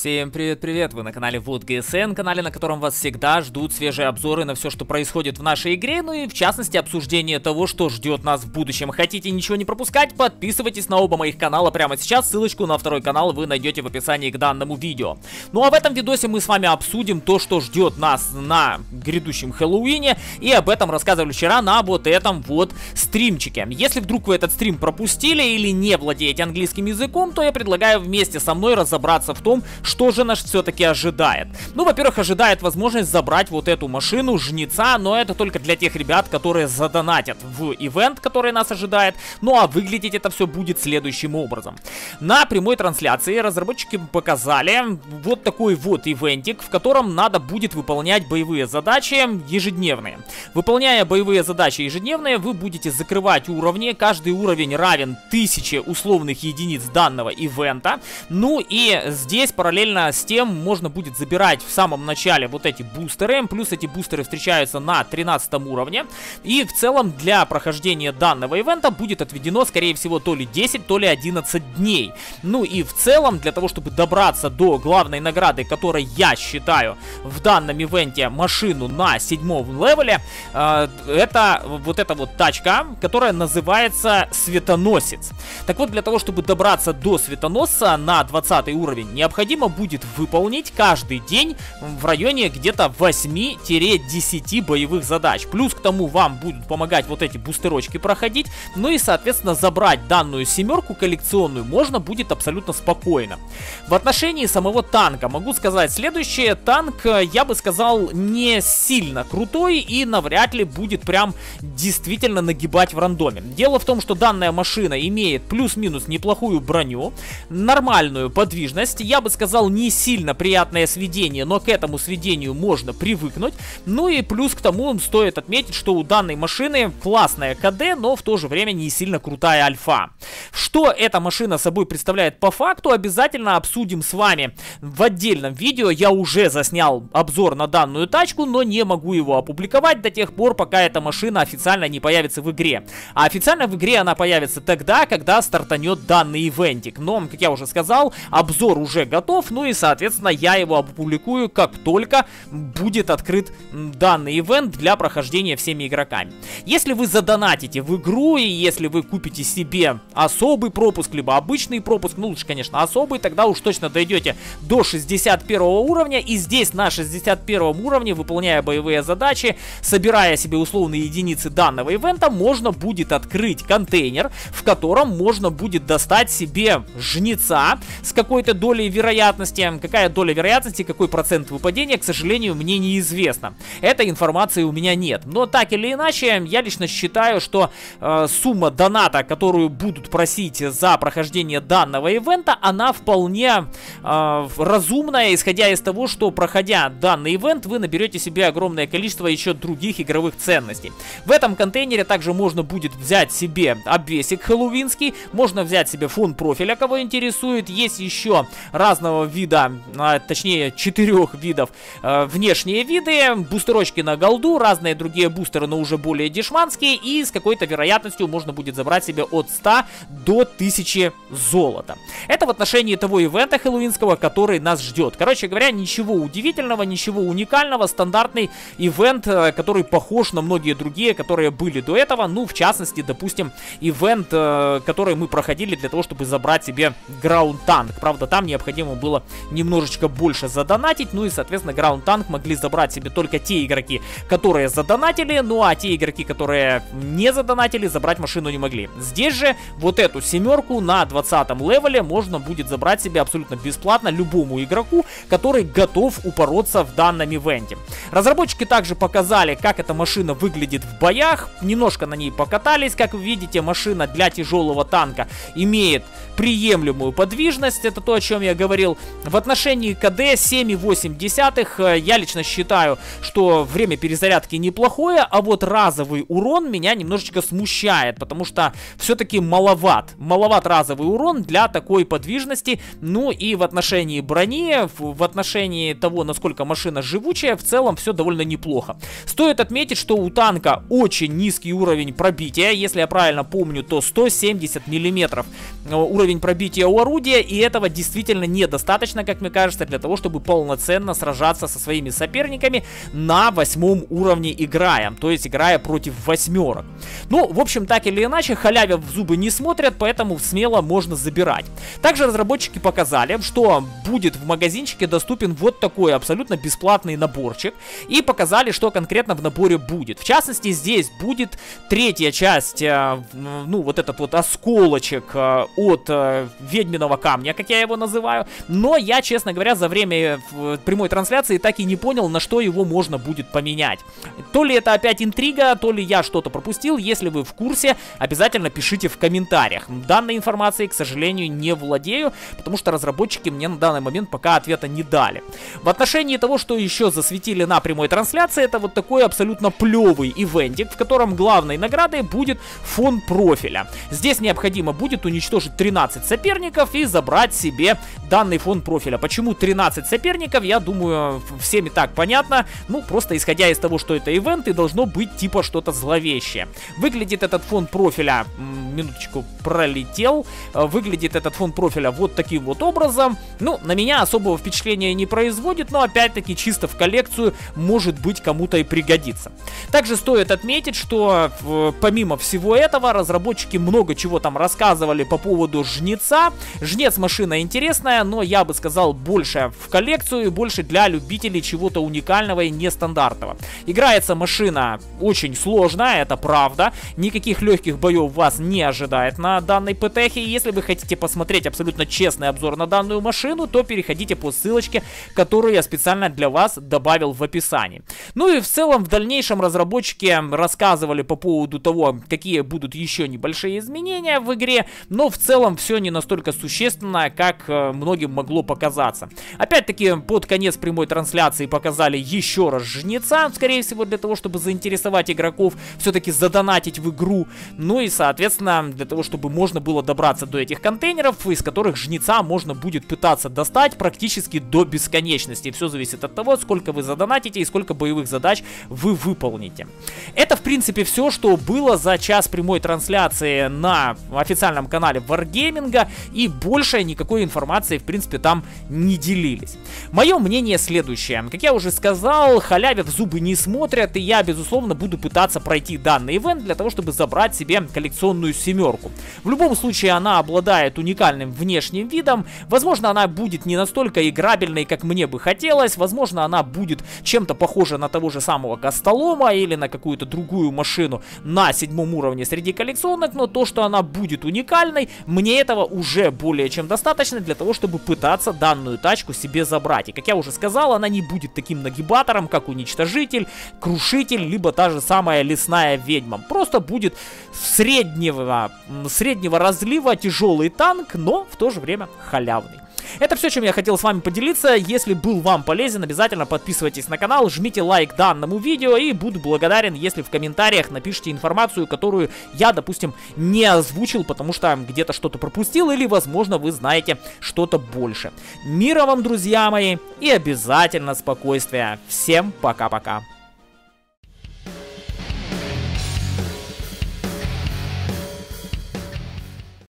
Всем привет-привет, вы на канале Вот ГСН, канале, на котором вас всегда ждут свежие обзоры на все, что происходит в нашей игре, ну и в частности обсуждение того, что ждет нас в будущем. Хотите ничего не пропускать? Подписывайтесь на оба моих канала прямо сейчас, ссылочку на второй канал вы найдете в описании к данному видео. Ну а в этом видосе мы с вами обсудим то, что ждет нас на грядущем Хэллоуине, и об этом рассказывали вчера на вот этом вот стримчике. Если вдруг вы этот стрим пропустили или не владеете английским языком, то я предлагаю вместе со мной разобраться в том, что же нас все-таки ожидает. Ну, во-первых, ожидает возможность забрать вот эту машину Жнеца, но это только для тех ребят, которые задонатят в ивент, который нас ожидает. Ну, а выглядеть это все будет следующим образом. На прямой трансляции разработчики показали вот такой вот ивентик, в котором надо будет выполнять боевые задачи ежедневные. Выполняя боевые задачи ежедневные, вы будете закрывать уровни. Каждый уровень равен 1000 условных единиц данного ивента. Ну, и здесь параллельно с тем можно будет забирать в самом начале вот эти бустеры, плюс эти бустеры встречаются на 13 уровне, и в целом для прохождения данного ивента будет отведено, скорее всего, то ли 10, то ли 11 дней. Ну и в целом, для того, чтобы добраться до главной награды, которой я считаю в данном ивенте машину на 7-м левеле, это вот эта вот тачка, которая называется Светоносец. Так вот, для того, чтобы добраться до Светоносца на 20 уровень, необходимо будет выполнить каждый день в районе где-то 8-10 боевых задач. Плюс к тому вам будут помогать вот эти бустерочки проходить. Ну и, соответственно, забрать данную семерку коллекционную можно будет абсолютно спокойно. В отношении самого танка могу сказать следующее. Танк, я бы сказал, не сильно крутой и навряд ли будет прям действительно нагибать в рандоме. Дело в том, что данная машина имеет плюс-минус неплохую броню, нормальную подвижность, я бы сказал, не сильно приятное сведение, но к этому сведению можно привыкнуть. Ну и плюс к тому стоит отметить, что у данной машины классная КД, но в то же время не сильно крутая альфа. Что эта машина собой представляет по факту, обязательно обсудим с вами в отдельном видео. Я уже заснял обзор на данную тачку, но не могу его опубликовать до тех пор, пока эта машина официально не появится в игре. А официально в игре она появится тогда, когда стартанет данный ивентик. Но, как я уже сказал, обзор уже готов, ну и, соответственно, я его опубликую, как только будет открыт данный ивент для прохождения всеми игроками. Если вы задонатите в игру, и если вы купите себе особый пропуск, либо обычный пропуск, ну лучше, конечно, особый, тогда уж точно дойдете до 61 уровня, и здесь на 61 уровне, выполняя боевые задачи, собирая себе условные единицы данного ивента, можно будет открыть контейнер, в котором можно будет достать себе Жнеца с какой-то долей вероятности. Какая доля вероятности, какой процент выпадения, к сожалению, мне неизвестно. Этой информации у меня нет. Но так или иначе, я лично считаю, что сумма доната, которую будут просить за прохождение данного ивента, она вполне разумная, исходя из того, что, проходя данный ивент, вы наберете себе огромное количество еще других игровых ценностей. В этом контейнере также можно будет взять себе обвесик хэллоуинский, можно взять себе фон профиля, кого интересует. Есть еще разного вида, точнее 4 видов внешние виды, бустерочки на голду, разные другие бустеры, но уже более дешманские, и с какой-то вероятностью можно будет забрать себе от 100 до 1000 золота. Это в отношении того ивента хэллоуинского, который нас ждет. Короче говоря, ничего удивительного, ничего уникального, стандартный ивент, который похож на многие другие, которые были до этого. Ну, в частности, допустим, ивент, который мы проходили для того, чтобы забрать себе граунд-танк. Правда, там необходимо было немножечко больше задонатить, ну и, соответственно, граунд-танк могли забрать себе только те игроки, которые задонатили, ну а те игроки, которые не задонатили, забрать машину не могли. Здесь же вот эту семерку на 20-м левеле можно будет забрать себе абсолютно бесплатно любому игроку, который готов упороться в данном ивенте. Разработчики также показали, как эта машина выглядит в боях, немножко на ней покатались. Как вы видите, машина для тяжелого танка имеет приемлемую подвижность, это то, о чем я говорил. В отношении КД 7,8 я лично считаю, что время перезарядки неплохое, а вот разовый урон меня немножечко смущает, потому что все-таки маловат разовый урон для такой подвижности. Ну и в отношении брони, в отношении того, насколько машина живучая, в целом все довольно неплохо. Стоит отметить, что у танка очень низкий уровень пробития, если я правильно помню, то 170 мм уровень пробития у орудия, и этого действительно недостаточно достаточно, как мне кажется, для того, чтобы полноценно сражаться со своими соперниками на 8 уровне играя, то есть играя против 8. Ну, в общем, так или иначе, халявя в зубы не смотрят, поэтому смело можно забирать. Также разработчики показали, что будет в магазинчике доступен вот такой абсолютно бесплатный наборчик, и показали, что конкретно в наборе будет. В частности, здесь будет третья часть, ну, вот этот вот осколочек от ведьминого камня, как я его называю, но я, честно говоря, за время прямой трансляции так и не понял, на что его можно будет поменять. То ли это опять интрига, то ли я что-то пропустил. Если вы в курсе, обязательно пишите в комментариях. Данной информацией, к сожалению, не владею, потому что разработчики мне на данный момент пока ответа не дали. В отношении того, что еще засветили на прямой трансляции, это вот такой абсолютно плевый ивентик, в котором главной наградой будет фон профиля. Здесь необходимо будет уничтожить 13 соперников и забрать себе данный фон профиля. Почему 13 соперников, я думаю, всем и так понятно. Ну, просто исходя из того, что это ивент, и должно быть типа что-то зловещее. Выглядит этот фон профиля, минуточку, пролетел. Выглядит этот фон профиля вот таким вот образом. Ну, на меня особого впечатления не производит, но опять-таки чисто в коллекцию может быть кому-то и пригодится. Также стоит отметить, что помимо всего этого разработчики много чего там рассказывали по поводу жнеца. Жнец машина интересная, но я бы сказал больше в коллекцию и больше для любителей чего-то уникального и нестандартного. Играется машина очень сложная, это правда. Никаких легких боев вас не ожидает на данной ПТХе. Если вы хотите посмотреть абсолютно честный обзор на данную машину, то переходите по ссылочке, которую я специально для вас добавил в описании. Ну и в целом в дальнейшем разработчики рассказывали по поводу того, какие будут еще небольшие изменения в игре, но в целом все не настолько существенно, как многим могло показаться. Опять-таки под конец прямой трансляции показали еще раз жнеца, скорее всего для того, чтобы заинтересовать игроков, все-таки задонатить в игру, ну и соответственно для того, чтобы можно было добраться до этих контейнеров, из которых жнеца можно будет пытаться достать практически до бесконечности. Все зависит от того, сколько вы задонатите и сколько боевых задач вы выполните. Это в принципе все, что было за час прямой трансляции на официальном канале Wargaming, и больше никакой информации в принципе там не делились. Мое мнение следующее. Как я уже сказал, халявя в зубы не смотрят, и я безусловно буду пытаться пройти данный ивент для того, чтобы забрать себе коллекционную семерку. В любом случае она обладает уникальным внешним видом, возможно она будет не настолько играбельной, как мне бы хотелось, возможно она будет чем-то похожа на того же самого Костолома или на какую-то другую машину на 7 уровне среди коллекционных, но то, что она будет уникальной, мне этого уже более чем достаточно для того, чтобы пытаться данную тачку себе забрать. И как я уже сказал, она не будет таким нагибатором, как Уничтожитель, Крушитель, либо та же самая Лесная Ведьма. Просто будет среднего разлива тяжелый танк, но в то же время халявный. Это все, чем я хотел с вами поделиться. Если был вам полезен, обязательно подписывайтесь на канал, жмите лайк данному видео, и буду благодарен, если в комментариях напишите информацию, которую я, допустим, не озвучил, потому что где-то что-то пропустил, или, возможно, вы знаете что-то больше. Мира вам, друзья мои, и обязательно спокойствия. Всем пока-пока.